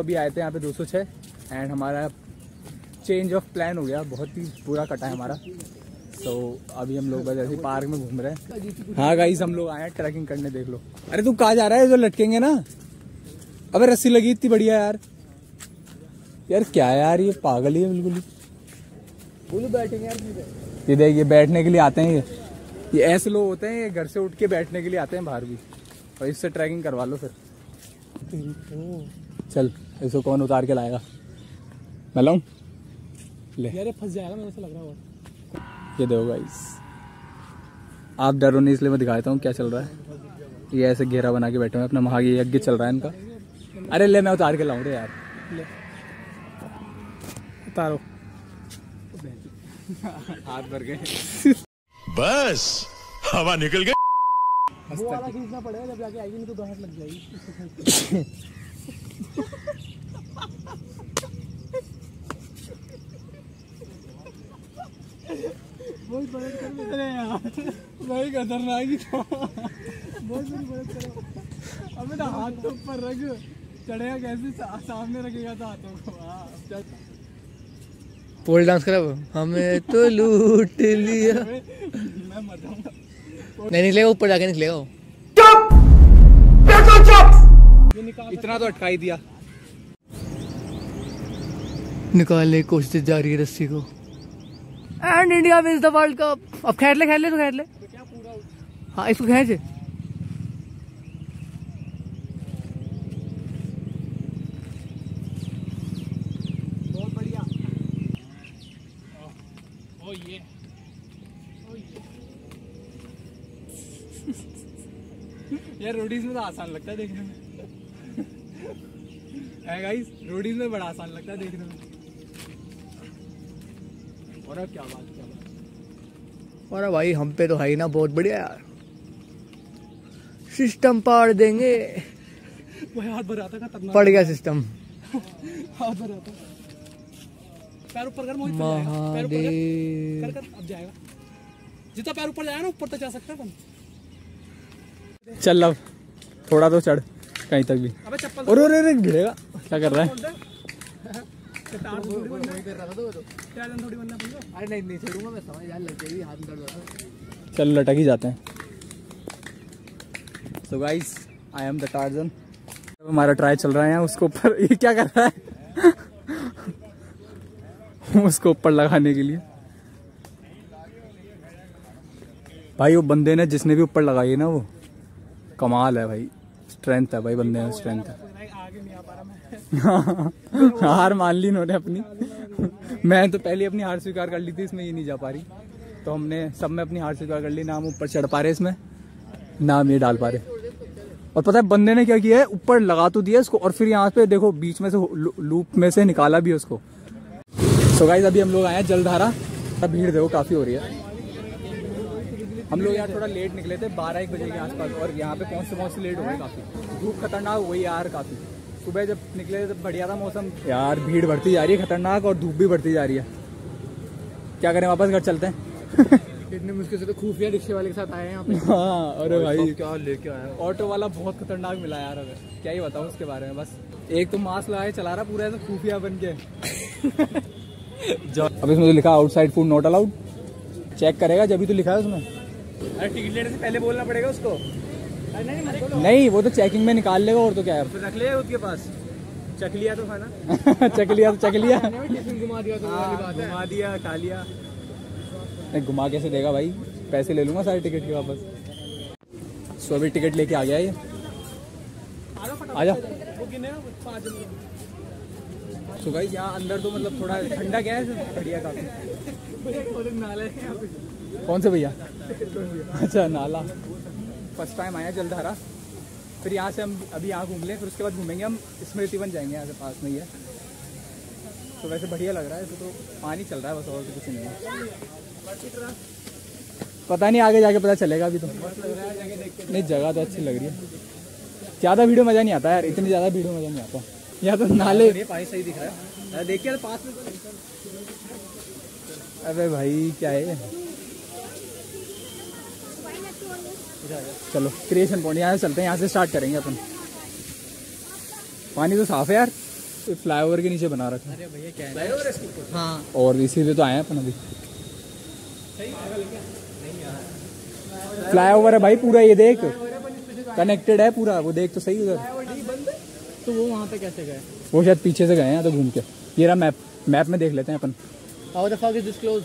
अभी आए थे यहाँ पे 206 एंड हमारा चेंज ऑफ प्लान हो गया, बहुत ही पूरा कटा है हमारा। तो अभी हम लोग बस ऐसे पार्क में घूम रहे हैं। हाँ गाइस, हम लोग आए हैं ट्रैकिंग करने, देख लो। अरे तू कहाँ जा रहा है? जो लटकेंगे ना। अबे रस्सी लगी इतनी बढ़िया यार। यार क्या है यार, ये पागल ही है बिल्कुल ही। बैठेंगे यार, ये देख, ये बैठने के लिए आते हैं। ये ऐसे लोग होते हैं, ये घर से उठ के बैठने के लिए आते हैं बाहर भी, और इससे ट्रैकिंग करवा लो फिर। चल, इसको कौन उतार के लाएगा? मैं लाऊं? ले यार, फंस जाएगा, मेरे को लग रहा है। ये देखो गाइस, आप डरो नहीं इसलिए मैं दिखा देता हूँ क्या चल रहा है। ये ऐसे घेरा बना के बैठे हैं अपना, महागी यज्ञ चल रहा है इनका। अरे ले, मैं उतार के लाऊं रे यार। ले उतारो। हाथ भर गए। बस हवा निकल गई। वो वाला खींचना पड़ेगा, जब जाके आएगी नहीं तो 2 हाथ लग जाएगी। बहुत मदद कर रहे यार, भाई खतरनाक ही था। बहुत बड़ी मदद करो। अबे ना हाथ तो ऊपर रख, चढ़ेगा कैसे? सामने रखेगा तो हाथों को। पोल डांस करा, हमें तो लूट लिया। मैं मर जाऊंगा। नहीं निकलेगा, ऊपर जाके निकलेगा। इतना तो अटका ही दिया। निकालने की कोशिश जारी है रस्सी को। And India wins the world cup. अब खेल ले तो खेल ले। हाँ, इसको खेच। बहुत बढ़िया। ये यार रोडीज में तो आसान लगता है देखने में। गाइस, रोडीज में बड़ा आसान लगता है देखने में। और अब क्या बात। और भाई हम पे तो है ही ना, बहुत बढ़िया यार। सिस्टम पाड़ देंगे। वो हाथ भर आता खतरनाक। पड़ गया सिस्टम। हाथ भर आता। पैर ऊपर कर, मोहित महादेव। कर अब जाएगा। जितना पैर ऊपर जाएगा ना, ऊपर तक जा सकता है अपन। चल अब थोड़ा तो चढ़ कहीं तक भी। अबे चप्पल। और गिरेगा। क्या कर रहा है? अरे नहीं छोड़ूंगा मैं, समझ यार लग जाएगी, हाथ में दर्द होता है। चल लटक ही जाते हैं। So guys, I am the Tarzan। हमारा ट्राई चल रहा है यहाँ, उसको ऊपर। ये क्या कर रहा है? उसको ऊपर लगाने के लिए। भाई वो बंदे ने, जिसने भी ऊपर लगाई है ना, वो कमाल है भाई। स्ट्रेंथ है भाई बंदे में, स्ट्रेंथ है। हार मान ली इन्होंने अपनी। मैं तो पहले अपनी हार स्वीकार कर ली थी, इसमें ये नहीं जा पा रही, तो हमने सब में अपनी हार स्वीकार कर ली। ना हम ऊपर चढ़ पा रहे इसमें, ना हम ये डाल पा रहे। और पता है बंदे ने क्या किया है? ऊपर लगा तो दिया इसको, और फिर यहाँ पे देखो बीच में से लूप में से निकाला भी उसको। सो गाइस, अभी हम लोग आए हैं जलधारा। भीड़ देखो काफी हो रही है। हम लोग यार थोड़ा लेट निकले थे, 12-1 बजे के आसपास, और यहाँ पे पहुँचते लेट हो गए काफी। धूप खतरनाक हो गई यार काफी। सुबह जब निकले तो बढ़िया था मौसम। यार भीड़ बढ़ती जा रही है खतरनाक, और धूप भी बढ़ती जा रही है। क्या करें, वापस घर चलते हैं। इतनी मुश्किल से तो खुफिया रिक्शे वाले के साथ आए हैं यहाँ पे। हाँ, अरे भाई क्या लेके आया। ऑटो वाला बहुत खतरनाक मिला यार। अगर क्या ही बताऊँ उसके बारे में। बस एक तो मास्क लगाए चला रहा पूरा, ऐसा खुफिया बन के। अब इसमें तो लिखा outside food not allowed. Check करेगा जब भी तो लिखा है उसमें। अरे टिकट लेने से पहले बोलना पड़ेगा उसको। नहीं, वो तो चेकिंग में निकाल लेगा, और तो क्या है। तो रख ले उसके पास। चख लिया तो खाना। चख लिया तो चख लिया। घुमा दिया तो वाली बात है। घुमा दिया, खा लिया। नहीं, घुमा कैसे देगा भाई? पैसे ले लूंगा सारे टिकट के वापस। सो अभी टिकट लेके आ गया ये। आजा। तो भाई यहाँ अंदर तो मतलब थोड़ा ठंडा क्या है, बढ़िया काफी। कौन से भैया? अच्छा, नाला। फर्स्ट टाइम आया जलधारा। फिर यहाँ से हम अभी यहाँ घूम लें, फिर उसके बाद घूमेंगे हम स्मृति वन जाएंगे, यहाँ से पास में ही है। तो वैसे बढ़िया लग रहा है। तो पानी चल रहा है बस, और तो कुछ नहीं है। पता नहीं आगे जाके पता चलेगा अभी तो। नहीं, जगह तो अच्छी लग रही है। ज़्यादा वीडियो मज़ा नहीं आता यार, इतनी ज़्यादा वीडियो मज़ा नहीं आता। यहाँ तो नाले पानी सही दिख रहा है, देखिए पास में। अबे भाई क्या है? चलो क्रिएशन पॉइंट यहाँ से चलते हैं, यहाँ से स्टार्ट करेंगे अपन। पानी तो साफ है यार। फ्लाईओवर के नीचे बना रखा है। अरे भैया क्या है? हाँ और इसीलिए तो आए हैं अपन अभी। फ्लाईओवर है भाई पूरा, ये देख कनेक्टेड है पूरा, वो देख तो सही उधर। तो वो वहाँ पे कैसे गए? वो शायद पीछे से गए हैं तो घूम के। ये रहा मैप में देख लेते हैं अपन। How the fuck is this close?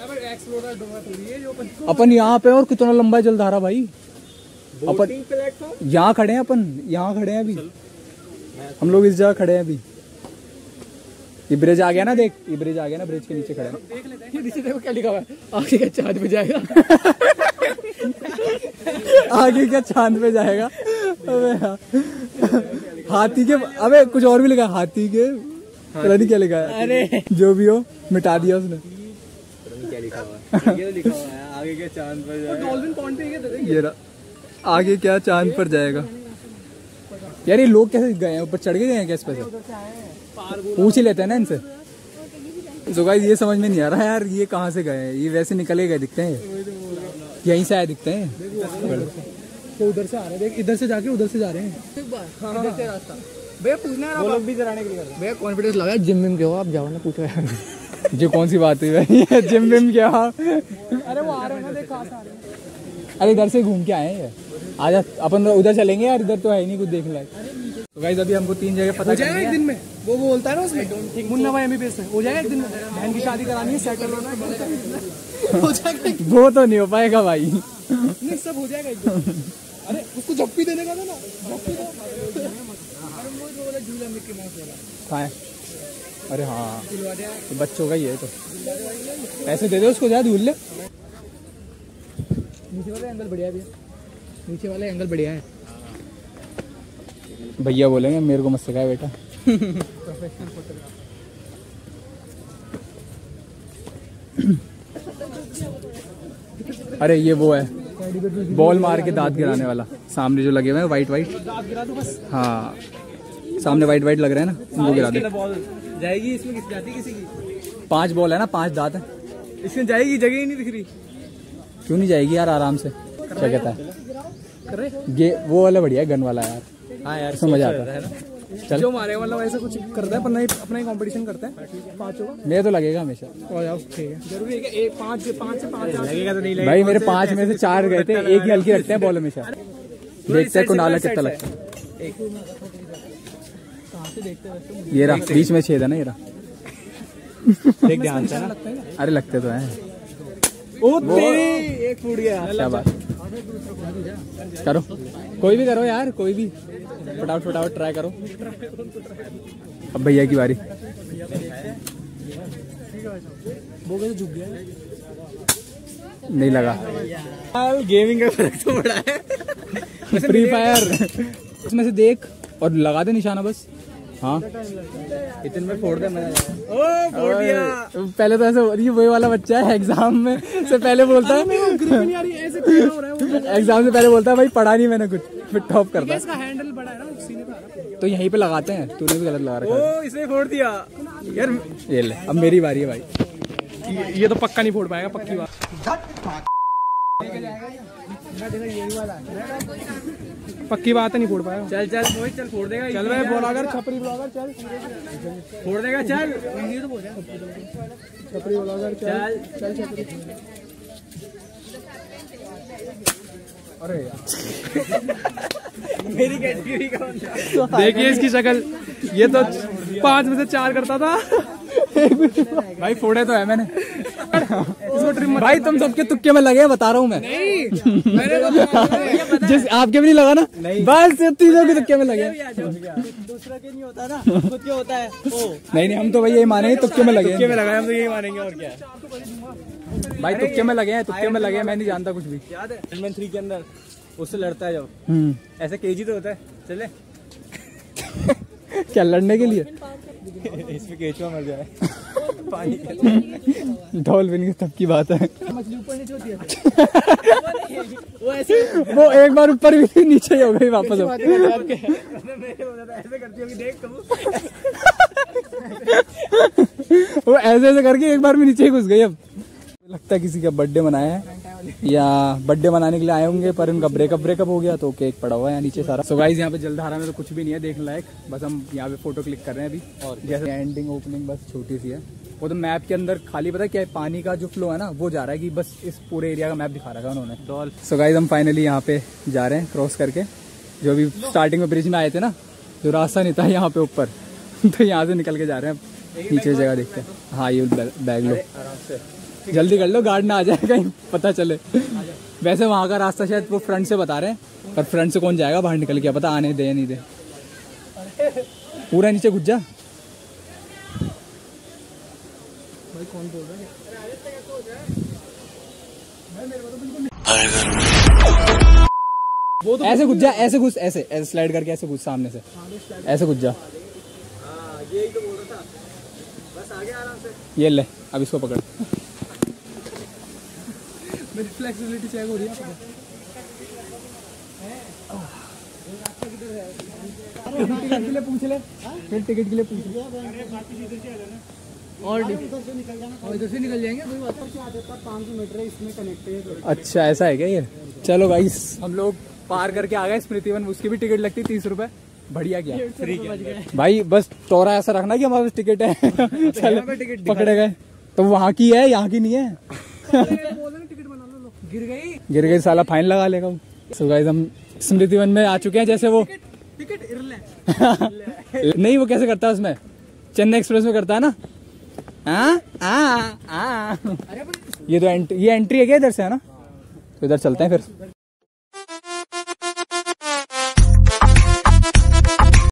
अपन यहाँ पे, और कितना लंबा है जलधारा भाई। अपन यहाँ खड़े हैं, अपन यहाँ खड़े हैं अभी, हम लोग इस जगह खड़े हैं अभी। ये ब्रिज आ गया ना, देख ये ब्रिज आ गया ना, ब्रिज के नीचे खड़े हैं। ये नीचे देखो क्या लिखा हुआ है, आगे का चाँद पे जाएगा। आगे क्या चांद पे जाएगा? अबे हाथी के, अबे कुछ और भी लिखा है, हाथी के पता नहीं क्या लिखा है। अरे जो भी हो मिटा दिया उसने। क्या लिखा हुआ है? ये लिखा हुआ है आगे के चाँद पर जाएगा। डॉल्फिन पॉइंट पे ये ये रहा, आगे क्या चांद पर जाएगा। यार ये लोग कैसे गए हैं, ऊपर चढ़ के गए हैं क्या इस पे से? पूछ ही लेते हैं ना इनसे। तो गाइस ये समझ में नहीं आ रहा यार, ये कहाँ से गए हैं? ये वैसे निकले गए दिखते हैं, यहीं से आए दिखते हैं। तो उधर से आ रहे हैं, देख इधर से जाके उधर से जा रहे हैं। इधर से रास्ता भैया पूछना है, वो लोग भी चलाने के लिए भैया कॉन्फिडेंस लगा। जिम विम के हो आप, जाओ ना पूछो यार। जो कौन सी बात हुई भाई, जिम विम क्या? अरे वो आ रहे हैं ना, देख कहाँ से आ रहे हैं। अरे इधर से घूम के आए हैं, आजा अपन उधर चलेंगे यार, इधर तो है ही नहीं कुछ देखने लायक। तो गाइस अभी हमको 3 जगह पता जाएगा एक दिन में, वो बोलता है ना उसमें, मुन्ना भाई MBBS में हो जाएगा एक दिन में। बहन की शादी करानी है, सेटल होना है, हो जाएगा। वो तो नहीं हो पाएगा भाई, नहीं सब हो जाएगा एक दिन। अरे उसको झप्पी देने का था ना, झप्पी दो। झूला मिक्की माउस वाला कहाँ है? अरे हाँ तो बच्चों का ही है, तो पैसे दे दो उसको, जा झूल ले। नीचे वाला एंगल बढ़िया है भैया, नीचे वाला एंगल बढ़िया है। भैया बोलेंगे मेरे को मत सिखाए बेटा। अरे ये वो है बॉल मार के दांत गिराने वाला, सामने जो लगे हुए हैं वाइट वाइट। हाँ सामने वाइट वाइट लग रहे हैं ना, उनको गिरा दे। जाएगी इसमें, किस जाती किसी की? 5 बॉल है ना, 5 दांत है इसमें, जाएगी जगह ही नहीं दिख रही। क्यों नहीं जाएगी यार, आराम से। क्या कहता है ये वो वाला बढ़िया है, गन वाला यार। हाँ यार इसमें मजा आता है। चल जो मारे मतलब ऐसा कुछ करता है, अपना ही कंपटीशन करता है पांचों का। मेरे तो लगेगा हमेशा। ठीक है, जरूरी है कि एक 5 से 5 लगेगा तो नहीं लगेगा भाई। मेरे 5 में से 4 गए थे, एक ही हल्की रखते हैं बॉल हमेशा। देखते हैं कुनाला कितना लगता है। ये रहा बीच में छेद है ना, ये रहा देख ध्यान से ना। अरे लगते तो हैं। ओ तेरी एक फूट गया। क्या बात, करो कोई भी करो यार, कोई भी फटाफट ट्राई करो। अब भैया की बारी। वो कैसे झुक गया? नहीं लगा। गेमिंग का फर्क तो बड़ा है। फ्री फायर उसमें से देख और लगा दे निशाना बस। हाँ इतने में फोड़ दे, मजा ओ फोड़ दिया। पहले तो ऐसे ये वही वाला बच्चा है, एग्जाम में से पहले बोलता है एग्जाम से पहले बोलता है भाई पढ़ा नहीं मैंने कुछ, फिर टॉप करता है। इसका हैंडल बड़ा है ना, सीने पे आ रहा है। तो यहीं पे लगाते हैं, तूने भी गलत लगा रखा है। ओ इसने फोड़ दिया यार। ये ले अब मेरी बारी है भाई। ये तो पक्का नहीं फोड़ पाएगा, पक्की बात। पक्की बात है, नहीं फोड़ पाएगा। चल चल मोहित चल, फोड़ देगा। चल भाई ब्लॉगर, छपरी ब्लॉगर, चल फोड़ देगा। चल छपरी ब्लॉगर, चल चल छपरी। अरे मेरी कैटेगरी का देखिए इसकी शक्ल, ये तो 5 में से 4 करता था। भाई फोड़े तो है मैंने। भाई तुम सबके तुक्के में लगे हैं, बता रहा हूँ मैं। जिस आपके भी नहीं लगा ना, बस तीनों के तुक्के में लगे। दूसरा के नहीं होता ना, खुद के होता है। नहीं हम तो भाई यही मानेंगे, तुक्के में लगे। तुक्के में लगाए हम तो यही मानेंगे, और क्या भाई तुक्के में लगे हैं, तुक्के में लगे हैं। मैं नहीं जानता कुछ भी। याद है Iron 3 के अंदर उससे लड़ता है जब, ऐसे केजी तो होता है। चले क्या लड़ने के लिए? इसमें केचुआ मर जाए पानी डॉल्फिन की तब की बात है। मछली ऊपर नीचे होती है। वो ऐसे, वो एक बार ऊपर भी थी, नीचे ही हो गई वापस। ऐसे करती होगी, देख तुम। वो ऐसे ऐसे करके एक बार में नीचे ही घुस गई। अब लगता है किसी का बर्थडे मनाया है या बर्थडे मनाने के लिए आए होंगे, पर उनका ब्रेकअप हो गया तो केक पड़ा हुआ है यहाँ नीचे सारा। सो गाइस यहाँ पे जलधारा में तो कुछ भी नहीं है देखने लायक, बस हम यहाँ पे फोटो क्लिक कर रहे हैं अभी। और जैसे एंडिंग ओपनिंग बस छोटी सी है, वो तो मैप के अंदर खाली पता क्या है, पानी का जो फ्लो है ना वो जा रहा है कि बस इस पूरे एरिया का मैप दिखा रखा है उन्होंने। सो गाइस हम फाइनली यहाँ पे जा रहे हैं क्रॉस करके, जो अभी स्टार्टिंग में ब्रिज में आए थे ना, जो रास्ता नहीं था यहाँ पे ऊपर तो यहाँ से निकल के जा रहे हैं नीचे जगह देखते हैं। हाँ ये बैग लो, जल्दी कर लो गार्ड ना आ जाए कहीं पता चले। वैसे वहाँ का रास्ता शायद वो फ्रंट से बता रहे हैं, पर फ्रंट से कौन जाएगा बाहर निकल के, पता आने दे या नहीं दे। पूरा नीचे घुस जा। भाई कौन बोल रहा है? ऐसे घुस जा, ऐसे घुस, ऐसे स्लाइड करके ऐसे घुस सामने से, ऐसे घुस जा। यही तो बोल रहा था, बस आगे आराम से। ये ले अब इसको पकड़। मेरी फ्लेक्सिबिलिटी चेक हो रही है। टिकट के लिए पूछ ले, फिर टिकट के लिए पूछ ले। और इधर से निकल जाएंगे, कोई बात नहीं। 500 मीटर है इसमें कनेक्टेड। अच्छा ऐसा है क्या ये? चलो गाइस हम लोग पार करके आ गए स्मृति वन, उसकी भी टिकट लगती 30 रुपए। बढ़िया क्या फ्री भाई, बस तोरा ऐसा रखना कि हमारे पास टिकट है। टिकट पकड़े गए तो वहाँ की है, यहाँ की नहीं है। गिर गई साला फाइन लगा लेगा। सो गाइस हम स्मृति वन में आ चुके हैं। जैसे वो टिकट नहीं, वो कैसे करता है उसमें, चेन्नई एक्सप्रेस में करता है ना। ये तो ये एंट्री है क्या इधर से, है ना? तो इधर चलते हैं फिर।